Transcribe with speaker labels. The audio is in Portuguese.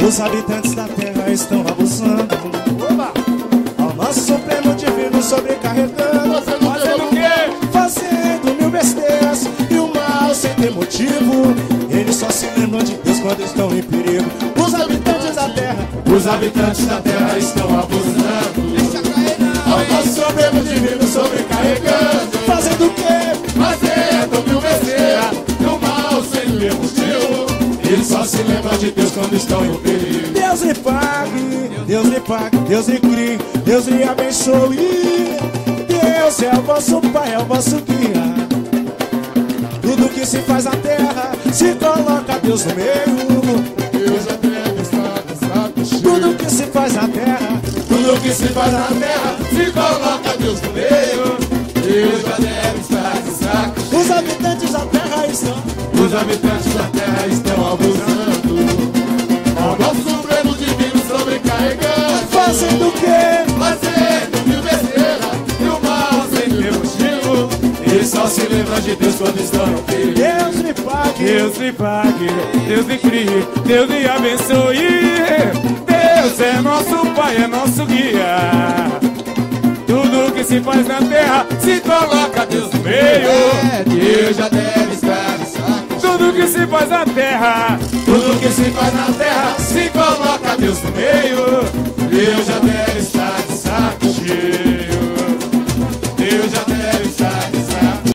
Speaker 1: Os habitantes da terra estão abusando. Ao nosso supremo divino sobrecarregando.
Speaker 2: Fazendo o quê?
Speaker 1: Fazendo mil besteiras e o mal sem ter motivo. Eles só se lembram de Deus quando estão em perigo. Os habitantes da terra estão abusando. Ao nosso supremo divino sobrecarregando. Fazendo o quê?
Speaker 2: Fazendo mil besteiras e o mal sem ter motivo.
Speaker 1: Eles só se lembram de Deus quando estão em perigo. Deus lhe pague, Deus lhe pague, Deus lhe crie, Deus lhe abençoe. Deus é o vosso Pai, é o vosso guia. Tudo que se faz na terra, se coloca Deus no meio.
Speaker 2: Deus já deve estar de saco cheio.
Speaker 1: Tudo que se faz na terra,
Speaker 2: Tudo que se faz na terra, se coloca Deus no meio. Deus já deve estar de saco cheio.
Speaker 1: os habitantes da terra estão.
Speaker 2: Os habitantes da terra estão abusando. Ao nosso supremo divino sobrecarregando.
Speaker 1: Fazendo o quê?
Speaker 2: Fazendo mil besteiras e o mal sem ter motivo.
Speaker 1: Eles só se lembram de Deus quando estão no perigo. Deus lhe pague,
Speaker 3: Deus lhe pague, Deus lhe crie, Deus lhe abençoe. Deus é nosso Pai, é nosso guia. Tudo que se faz na terra, se coloca Deus no meio.
Speaker 2: Deus já deve estar de saco cheio.
Speaker 3: Tudo que se faz na terra,
Speaker 1: tudo que se faz na terra,
Speaker 2: Se coloca Deus no meio. Deus já